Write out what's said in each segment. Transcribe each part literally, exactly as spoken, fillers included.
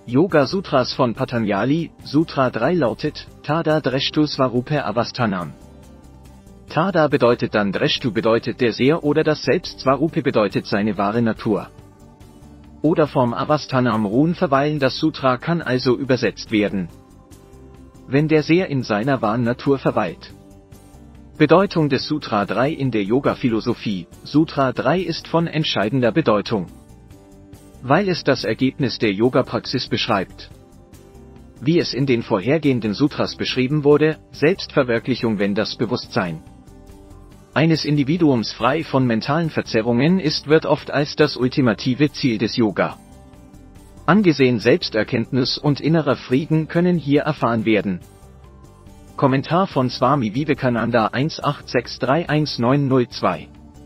Yoga Sutras von Patanjali, Sutra drei lautet, Tada Dreshtu Svarupa Avasthanam. Tada bedeutet dann Dreshtu bedeutet der Seher oder das Selbst, Svarupa bedeutet seine wahre Natur. Oder vom Avasthanam ruhen verweilen, das Sutra kann also übersetzt werden: wenn der Seher in seiner wahren Natur verweilt. Bedeutung des Sutra drei in der Yoga-Philosophie: Sutra drei ist von entscheidender Bedeutung, weil es das Ergebnis der Yoga-Praxis beschreibt. Wie es in den vorhergehenden Sutras beschrieben wurde, Selbstverwirklichung, wenn das Bewusstsein eines Individuums frei von mentalen Verzerrungen ist, wird oft als das ultimative Ziel des Yoga angesehen. Selbsterkenntnis und innerer Frieden können hier erfahren werden. Kommentar von Swami Vivekananda eins acht sechs drei eins neun null zwei.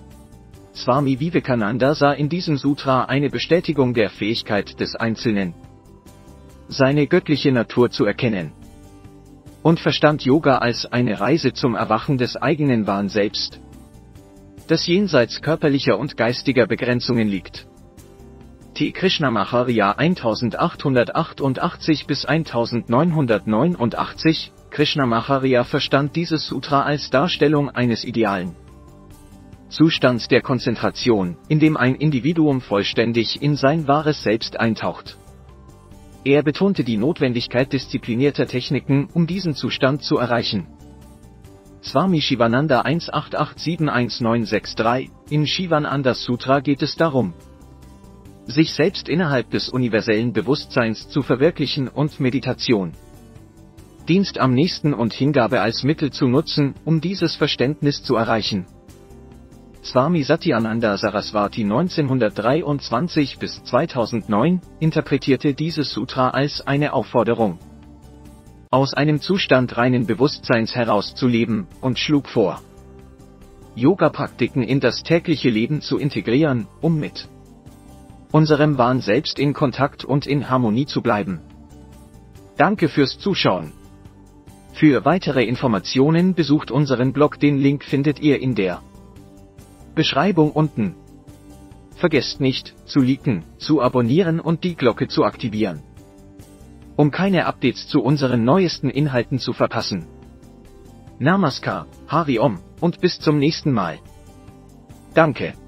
Swami Vivekananda sah in diesem Sutra eine Bestätigung der Fähigkeit des Einzelnen, seine göttliche Natur zu erkennen, und verstand Yoga als eine Reise zum Erwachen des eigenen wahren Selbst, das jenseits körperlicher und geistiger Begrenzungen liegt. T. Krishnamacharya eintausendachthundertachtundachtzig bis eintausendneunhundertneunundachtzig. Krishnamacharya verstand dieses Sutra als Darstellung eines idealen Zustands der Konzentration, in dem ein Individuum vollständig in sein wahres Selbst eintaucht. Er betonte die Notwendigkeit disziplinierter Techniken, um diesen Zustand zu erreichen. Swami Shivananda eins acht acht sieben eins neun sechs drei. In Shivanandas Sutra geht es darum, sich selbst innerhalb des universellen Bewusstseins zu verwirklichen und Meditation, Dienst am Nächsten und Hingabe als Mittel zu nutzen, um dieses Verständnis zu erreichen. Swami Satyananda Saraswati neunzehnhundertdreiundzwanzig bis zweitausendneun interpretierte dieses Sutra als eine Aufforderung, aus einem Zustand reinen Bewusstseins herauszuleben, und schlug vor, Yoga-Praktiken in das tägliche Leben zu integrieren, um mit unserem wahren Selbst in Kontakt und in Harmonie zu bleiben. Danke fürs Zuschauen. Für weitere Informationen besucht unseren Blog, den Link findet ihr in der Beschreibung unten. Vergesst nicht, zu liken, zu abonnieren und die Glocke zu aktivieren, um keine Updates zu unseren neuesten Inhalten zu verpassen. Namaskar, Hari Om, und bis zum nächsten Mal. Danke.